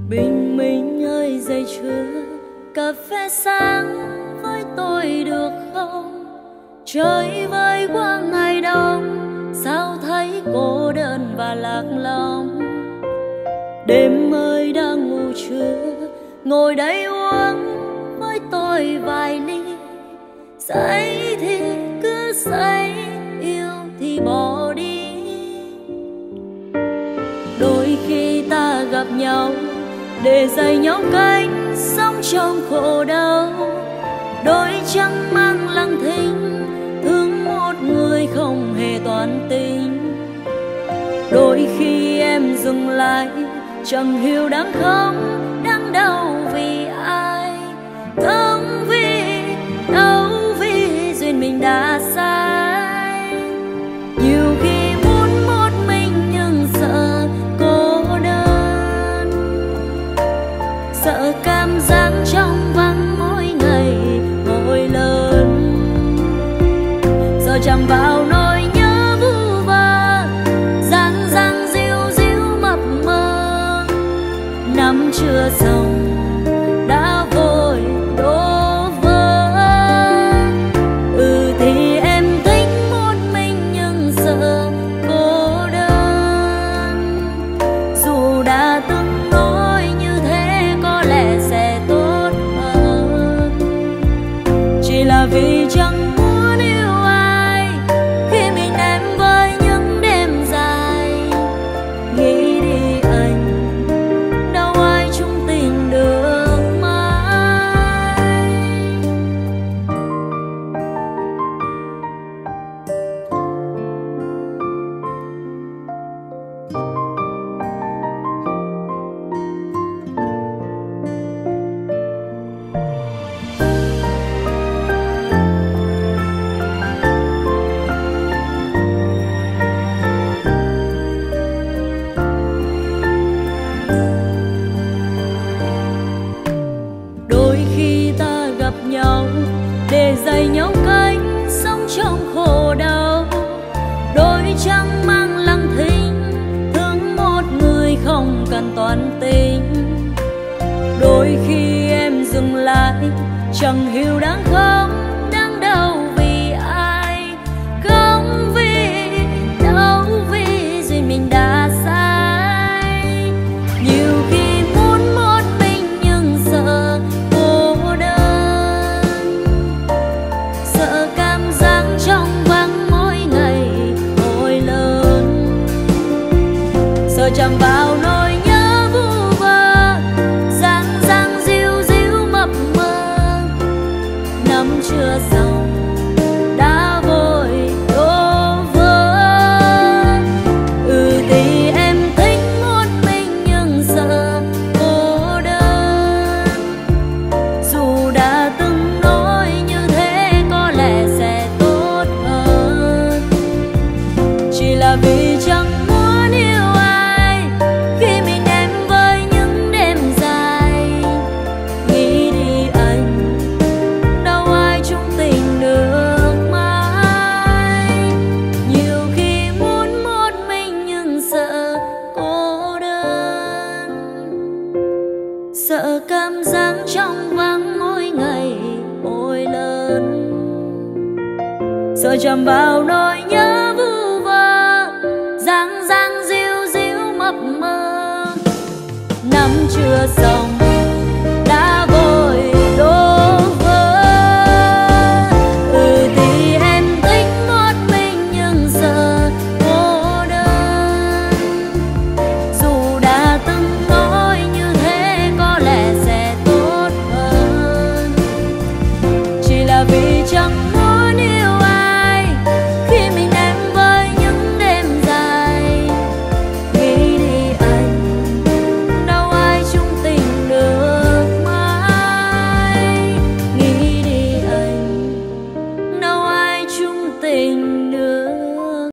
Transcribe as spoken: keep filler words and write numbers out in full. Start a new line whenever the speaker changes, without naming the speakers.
Bình minh ơi dậy chưa, cà phê sáng với tôi được không? Trời vơi qua ngày đông, sao thấy cô đơn và lạc lõng. Đêm ơi đang ngủ chưa, ngồi đây uống với tôi vài ly. Say thì cứ say, yêu thì bỏ đi. Đôi khi ta gặp nhau để dạy nhau cách sống trong khổ đau. Đôi trăng mang lặng thinh, thương một người không hề toàn tình. Đôi khi em dừng lại, chẳng hiểu đang không, đang đau vì ai. Không vì, đâu vì duyên mình đã sai. Nhiều khi muốn một mình nhưng sợ cô đơn, sợ cảm giác trong vắng mỗi ngày mỗi lớn, sợ chạm vào nỗi nhớ vu vơ, dang dang díu díu mập mờ. Năm chưa xong đã vội đổ vỡ. Ừ thì em thích một mình nhưng sợ cô đơn. Dù đã từng nói như thế có lẽ sẽ tốt hơn, chỉ là vì chẳng muốn yêu ai khi mình em với những đêm dài. Nghĩ đi anh, đâu ai chung tình được mãi. Đôi khi ta gặp nhau để dạy nhau cách sống trong khổ đau. Đôi trăng mang lặng thinh, thương một người không cần toàn tình. Đôi khi em dừng lại, chẳng hiểu đang không, đang đau vì ai. Không vì, đâu vì duyên mình đã sai. Nhiều khi muốn một mình nhưng sợ cô đơn, sợ cảm giác trong vắng mỗi ngày mỗi lớn, sợ chạm vào nỗi nhớ vu vơ, dang dang díu díu mập mờ. Năm chưa xong đã vội đổ vỡ. Ừ thì em thích một mình nhưng sợ cô đơn. Dù đã từng nói như thế có lẽ sẽ tốt hơn, chỉ là vì chẳng muốn yêu ai khi mình em với những đêm dài. Nghĩ đi anh, đâu ai chung tình được mãi. Nhiều khi muốn một mình nhưng sợ cô đơn, sợ cảm giác trong vắng mỗi ngày mỗi lớn, sợ chạm vào nỗi nhớ vu vơ, dang dang díu díu mập mờ. Năm chưa xong